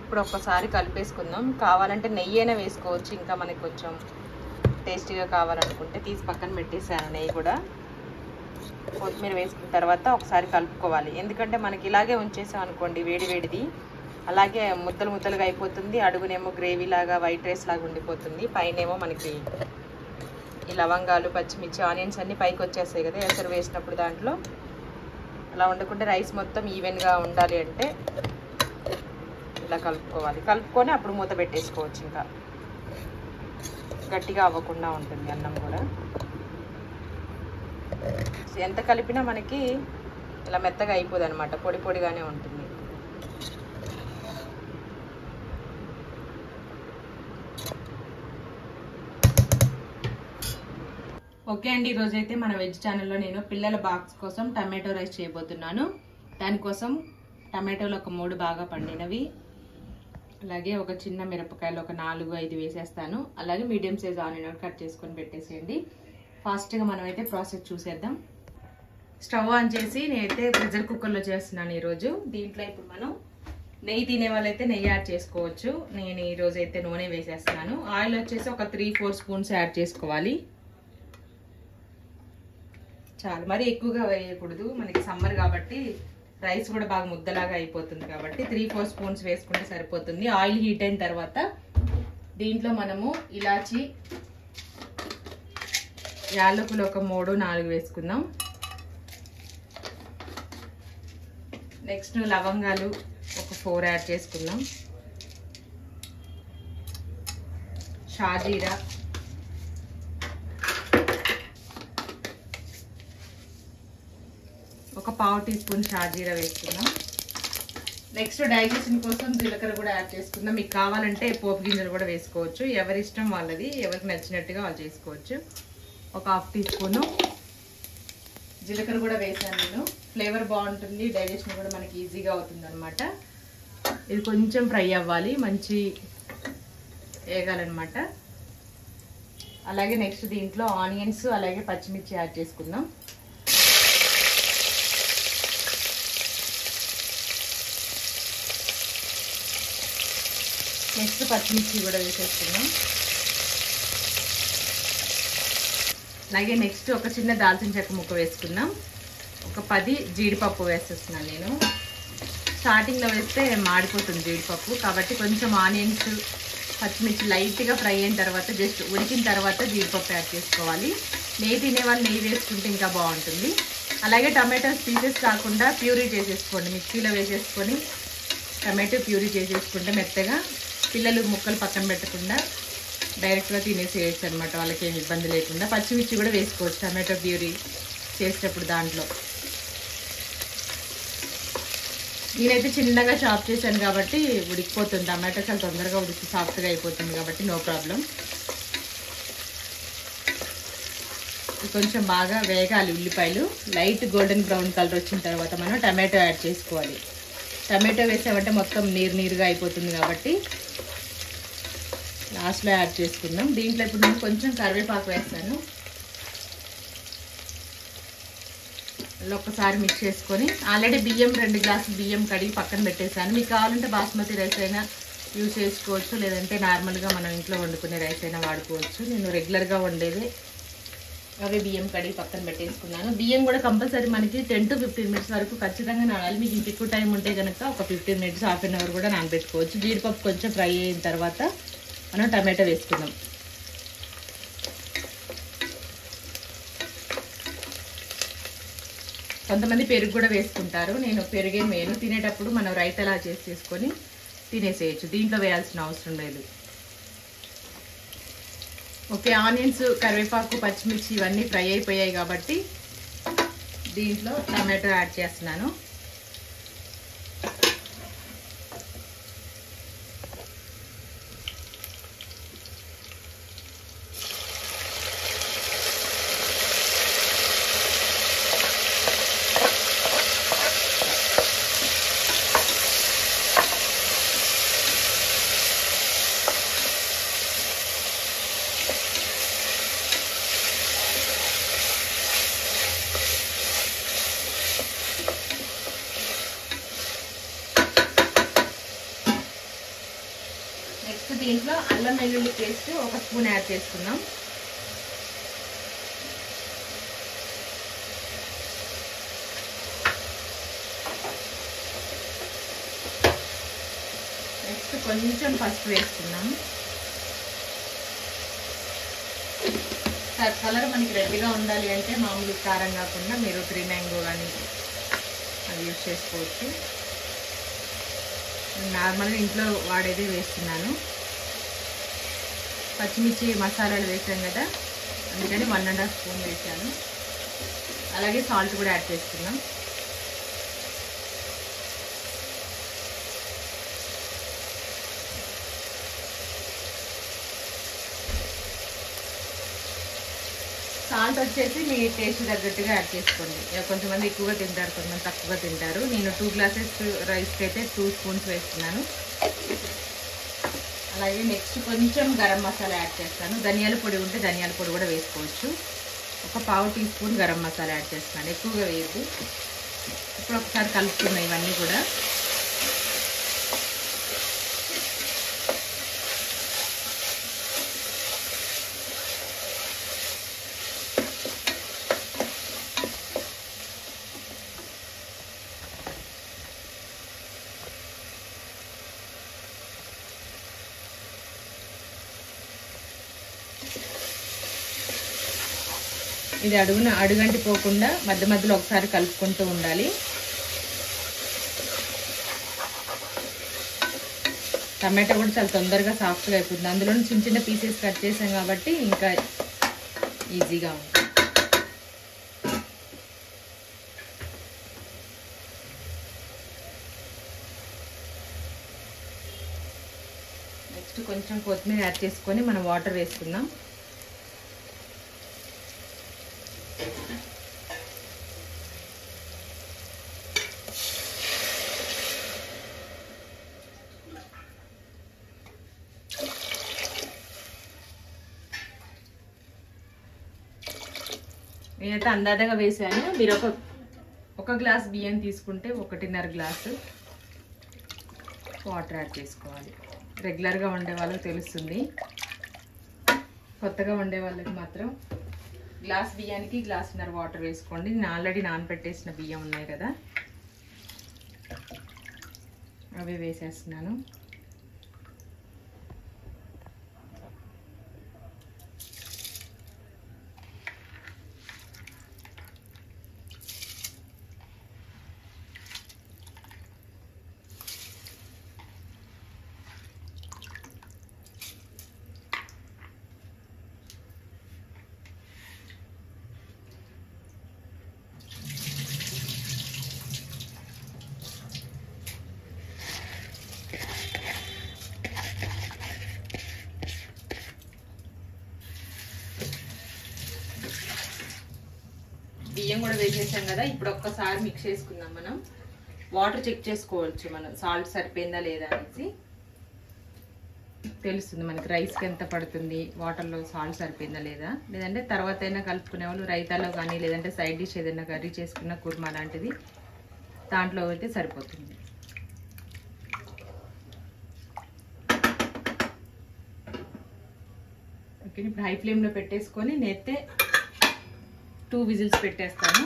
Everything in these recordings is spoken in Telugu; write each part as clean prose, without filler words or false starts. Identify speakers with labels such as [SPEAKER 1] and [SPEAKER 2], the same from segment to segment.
[SPEAKER 1] ఇప్పుడు ఒక్కసారి కలిపేసుకుందాం. కావాలంటే నెయ్యి అయినా వేసుకోవచ్చు, ఇంకా మనకి కొంచెం టేస్టీగా కావాలనుకుంటే. తీసి పక్కన పెట్టేసాను నెయ్యి కూడా. కొత్తిమీర వేసుకున్న తర్వాత ఒకసారి కలుపుకోవాలి. ఎందుకంటే మనకి ఇలాగే ఉంచేసాం అనుకోండి వేడివేడిది, అలాగే ముద్దలు ముద్దలుగా అయిపోతుంది. అడుగునేమో గ్రేవీ లాగా వైట్ రైస్ లాగా ఉండిపోతుంది. పైనేమో మనకి ఈ లవంగాలు, పచ్చిమిర్చి, ఆనియన్స్ అన్నీ పైకి వచ్చేస్తాయి కదా ఎసరు వేసినప్పుడు. దాంట్లో అలా ఉండకుండా రైస్ మొత్తం ఈవెన్గా ఉండాలి అంటే ఇలా కలుపుకోవాలి. కలుపుకొని అప్పుడు మూత పెట్టేసుకోవచ్చు. ఇంకా గట్టిగా అవ్వకుండా ఉంటుంది అన్నం కూడా. ఎంత కలిపినా మనకి ఇలా మెత్తగా అయిపోదు అనమాట, పొడి పొడిగానే ఉంటుంది. ఓకే అండి, ఈరోజైతే మన వెజ్ ఛానల్లో నేను పిల్లల బాక్స్ కోసం టమాటో రైస్ చేయబోతున్నాను. దానికోసం టమాటోలు ఒక 3 బాగా పండినవి, అలాగే ఒక చిన్న మిరపకాయలు ఒక 4-5 వేసేస్తాను. అలాగే మీడియం సైజ్ ఆనియన్ కట్ చేసుకొని పెట్టేసేయండి. ఫాస్ట్గా మనమైతే ప్రాసెస్ చూసేద్దాం. స్టవ్ ఆన్ చేసి నేనైతే ప్రెషర్ కుక్కర్లో చేస్తున్నాను ఈరోజు. దీంట్లో ఇప్పుడు మనం నెయ్యి తినే వాళ్ళైతే నెయ్యి యాడ్ చేసుకోవచ్చు. నేను ఈరోజు అయితే నూనె వేసేస్తున్నాను. ఆయిల్ వచ్చేసి ఒక 3-4 స్పూన్స్ యాడ్ చేసుకోవాలి. చాలు, మరి ఎక్కువగా వేయకూడదు, మనకి సమ్మర్ కాబట్టి రైస్ కూడా బాగా ముద్దలాగా అయిపోతుంది కాబట్టి 3-4 స్పూన్స్ వేసుకుంటే సరిపోతుంది. ఆయిల్ హీట్ అయిన తర్వాత దీంట్లో మనము ఇలాచి, యాలకులు ఒక 3-4 వేసుకుందాం. నెక్స్ట్ లవంగాలు ఒక 4 యాడ్ చేసుకుందాం. షాజీరా ఒక 1/2 టీ స్పూన్ షాజీరా వేసుకుందాం. నెక్స్ట్ డైజెషన్ కోసం జీలకర్ర కూడా యాడ్ చేసుకుందాం. మీకు కావాలంటే పోపు గింజలు కూడా వేసుకోవచ్చు, ఎవరి ఇష్టం వాళ్ళది, ఎవరికి నచ్చినట్టుగా వాళ్ళు చేసుకోవచ్చు. ఒక 1/2 టీ స్పూను జీలకర్ర కూడా వేసాను నేను. ఫ్లేవర్ బాగుంటుంది, డైజెషన్ కూడా మనకి ఈజీగా అవుతుంది అనమాట. ఇది కొంచెం ఫ్రై అవ్వాలి, మంచి వేగాలన్నమాట. అలాగే నెక్స్ట్ దీంట్లో ఆనియన్స్ అలాగే పచ్చిమిర్చి యాడ్ చేసుకుందాం. నెక్స్ట్ పచ్చిమిర్చి కూడా వేసేసుకుందాం. అలాగే నెక్స్ట్ ఒక చిన్న దాల్చిన చెక్క ముక్క వేసుకుందాం. ఒక 10 జీడిపప్పు వేసేస్తున్నాను నేను. స్టార్టింగ్లో వేస్తే మాడిపోతుంది జీడిపప్పు, కాబట్టి కొంచెం ఆనియన్స్ పచ్చిమిర్చి లైట్గా ఫ్రై అయిన తర్వాత, జస్ట్ ఉడికిన తర్వాత జీడిపప్పు యాడ్ చేసుకోవాలి. నెయ్యి తినే వాళ్ళు నెయ్యి వేసుకుంటే ఇంకా బాగుంటుంది. అలాగే టమాటోస్ పీసెస్ కాకుండా ప్యూరీ చేసేసుకోండి, మిక్సీలో వేసేసుకొని టమాటో ప్యూరీ చేసేసుకుంటే మెత్తగా పిల్లలు ముక్కలు పక్కన పెట్టకుండా డైరెక్ట్గా తినేసేయచ్చు అనమాట, వాళ్ళకి ఏమి ఇబ్బంది లేకుండా. పచ్చిమిర్చి కూడా వేసుకోవచ్చు టమాటో ప్యూరీ చేసేటప్పుడు దాంట్లో. నేనైతే చిన్నగా చాప్ చేశాను కాబట్టి ఉడికిపోతుంది, టమాటో చాలా తొందరగా ఉడికి సాఫ్ట్గా అయిపోతుంది కాబట్టి నో ప్రాబ్లం. కొంచెం బాగా వేగాలి ఉల్లిపాయలు. లైట్ గోల్డెన్ బ్రౌన్ కలర్ వచ్చిన తర్వాత మనం టమాటో యాడ్ చేసుకోవాలి. టమాటో వేసామంటే మొత్తం నీరుగా అయిపోతుంది కాబట్టి లాస్ట్లో యాడ్ చేసుకుందాం. దీంట్లో ఇప్పుడు నేను కొంచెం కరివేపాకు వేస్తాను. ఒక్కసారి మిక్స్ చేసుకొని, ఆల్రెడీ 2 గ్లాసులు బియ్యం కడిగి పక్కన పెట్టేశాను. మీకు కావాలంటే బాస్మతి రైస్ అయినా యూజ్ చేసుకోవచ్చు, లేదంటే నార్మల్గా మనం ఇంట్లో వండుకునే రైస్ అయినా వాడుకోవచ్చు. నేను రెగ్యులర్గా వండేది అవి బియ్యం కడిగి పక్కన పెట్టేసుకున్నాను. బియ్యం కూడా కంపల్సరీ మనకి 10 to 15 minutes వరకు ఖచ్చితంగా నానాలి. మీకు ఇంక ఎక్కువ టైం ఉంటే కనుక ఒక 15 minutes, హాఫ్ అన్ అవర్ కూడా నానబెట్టుకోవచ్చు. జీడిపప్పు కొంచెం ఫ్రై అయిన తర్వాత మనం టమాటో వేసుకుందాం. కొంతమంది పెరుగు కూడా వేసుకుంటారు, నేను పెరుగే వేయను. తినేటప్పుడు మనం రైతలా చేసుకొని తినేసేయచ్చు, దీంట్లో వేయాల్సిన అవసరం లేదు. ఓకే, ఆనియన్స్, కరివేపాకు, పచ్చిమిర్చి ఇవన్నీ ఫ్రై అయిపోయాయి కాబట్టి దీంట్లో టమాటో యాడ్ చేస్తున్నాను. నెక్స్ట్ దీంట్లో అల్లం వెల్లుల్లి పేస్ట్ 1 స్పూన్ యాడ్ చేసుకుందాం. నెక్స్ట్ కొంచెం పసుపు వేసుకుందాం. కలర్ మనకి రెడ్గా ఉండాలి అంటే మామూలు కారం కాకుండా మీరు 3 మ్యాంగో కానీ అది యూజ్ చేసుకోవచ్చు. నార్మల్గా ఇంట్లో వాడేదే వేస్తున్నాను. పచ్చిమిర్చి మసాలాలు వేసాం కదా, అందుకని 1.5 స్పూన్ వేసాను. అలాగే సాల్ట్ కూడా యాడ్ చేసుకుందాం. సాల్ట్ వచ్చేసి మీ టేస్ట్ తగ్గట్టుగా యాడ్ చేసుకోండి. కొంతమంది ఎక్కువగా తింటారు, కొంతమంది తక్కువగా తింటారు. నేను 2 గ్లాసెస్ రైస్కి అయితే 2 స్పూన్స్ వేస్తున్నాను. అలాగే నెక్స్ట్ కొంచెం గరం మసాలా యాడ్ చేస్తాను. ధనియాల పొడి ఉంటే ధనియాల పొడి కూడా వేసుకోవచ్చు. 1/4 teaspoon garam masala add చేస్తున్నాను, ఎక్కువగా వేయద్దు. ఇప్పుడు ఒకసారి కలుపుతున్నాయి ఇవన్నీ కూడా. ఇది అడుగంటి పోకుండా మధ్య మధ్యలో ఒకసారి కలుపుకుంటూ ఉండాలి. టమాటా కూడా చాలా తొందరగా సాఫ్ట్గా అయిపోతుంది. అందులో చిన్న చిన్న పీసెస్ కట్ చేసాం కాబట్టి ఇంకా ఈజీగా ఉంటుంది. నెక్స్ట్ కొంచెం కొత్తిమీర యాడ్ చేసుకొని మనం వాటర్ వేసుకుందాం. నేనైతే అందాజగా వేసాను. మీరు ఒక గ్లాస్ బియ్యం తీసుకుంటే 1.5 గ్లాసు వాటర్ యాడ్ చేసుకోవాలి. రెగ్యులర్గా వండే వాళ్ళకి తెలుస్తుంది, కొత్తగా వండే వాళ్ళకి మాత్రం గ్లాస్ బియ్యానికి 1.5 గ్లాస్ వాటర్ వేసుకోండి. నేను ఆల్రెడీ నానబెట్టేసిన బియ్యం ఉన్నాయి కదా, అవి వేసేస్తున్నాను. బియ్యం కూడా వేసేసాం కదా, ఇప్పుడు ఒక్కసారి మిక్స్ చేసుకుందాం. మనం వాటర్ చెక్ చేసుకోవచ్చు, మనం సాల్ట్ సరిపోయిందా లేదా అనేసి తెలుస్తుంది మనకి. రైస్కి ఎంత పడుతుంది, వాటర్లో సాల్ట్ సరిపోయిందా లేదా, లేదంటే తర్వాత అయినా కలుపుకునే వాళ్ళు రైతాలో కానీ లేదంటే సైడ్ డిష్ ఏదైనా కర్రీ చేసుకున్న కుర్మా లాంటిది దాంట్లో అయితే సరిపోతుంది. ఓకే, ఇప్పుడు హై ఫ్లేమ్లో పెట్టేసుకొని నేనైతే 2 విజిల్స్ పెట్టేస్తాను.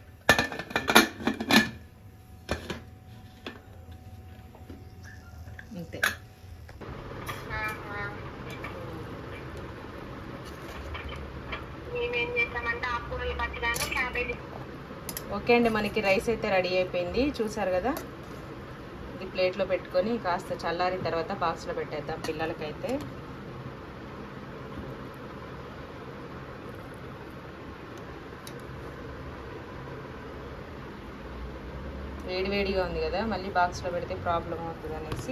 [SPEAKER 1] అంతే. ఓకే అండి, మనకి రైస్ అయితే రెడీ అయిపోయింది. చూసారు కదా, ఇది ప్లేట్లో పెట్టుకొని కాస్త చల్లారిన తర్వాత బాక్స్లో పెట్టేద్దాం పిల్లలకైతే. వేడివేడిగా ఉంది కదా, మళ్ళీ బాక్స్లో పెడితే ప్రాబ్లం అవుతుంది అనేసి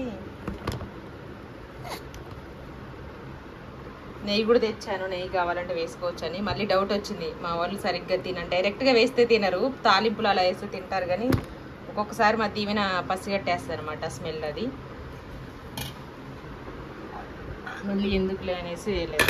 [SPEAKER 1] నెయ్యి కూడా తెచ్చాను. నెయ్యి కావాలంటే వేసుకోవచ్చు అని. మళ్ళీ డౌట్ వచ్చింది, మా వాళ్ళు సరిగ్గా తినండి, డైరెక్ట్గా వేస్తే తినరు, తాలింపులు అలా వేస్తే తింటారు, కానీ ఒక్కొక్కసారి మా దీవెన పసిగట్టేస్తుంది అనమాట స్మెల్. అది మళ్ళీ ఎందుకులే అనేసి వేయలేదు.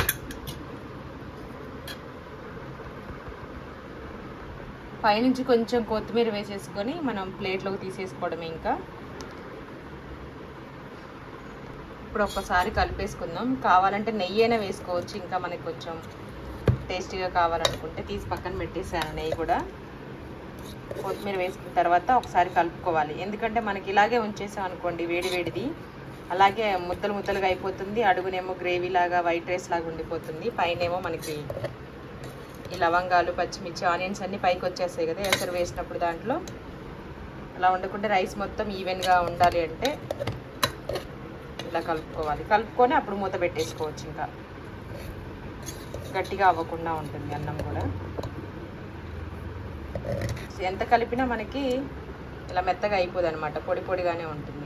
[SPEAKER 1] పైనుంచి కొంచెం కొత్తిమీర వేసేసుకొని మనం ప్లేట్లోకి తీసేసుకోవడమే. ఇంకా ఇప్పుడు ఒక్కసారి కలిపేసుకుందాం. కావాలంటే నెయ్యి అయినా వేసుకోవచ్చు, ఇంకా మనకి కొంచెం టేస్టీగా కావాలనుకుంటే. తీసి పక్కన పెట్టేసాను నెయ్యి కూడా. కొత్తిమీర వేసుకున్న తర్వాత ఒకసారి కలుపుకోవాలి, ఎందుకంటే మనకి ఇలాగే ఉంచేసాం అనుకోండి వేడి వేడిది అలాగే ముద్దలు ముద్దలుగా అయిపోతుంది. అడుగునేమో గ్రేవీ లాగా వైట్ రైస్ లాగా ఉండిపోతుంది, పైనేమో మనకి ఈ లవంగాలు పచ్చిమిర్చి ఆనియన్స్ అన్నీ పైకి వచ్చేస్తాయి కదా ఎసరు వేసినప్పుడు. దాంట్లో అలా ఉండకుంటే రైస్ మొత్తం ఈవెన్గా ఉండాలి అంటే ఇలా కలుపుకోవాలి. కలుపుకొని అప్పుడు మూత పెట్టేసుకోవచ్చు, ఇంకా గట్టిగా అవ్వకుండా ఉంటుంది అన్నం కూడా. ఎంత కలిపినా మనకి ఇలా మెత్తగా అయిపోదు అనమాట, పొడి పొడిగానే ఉంటుంది.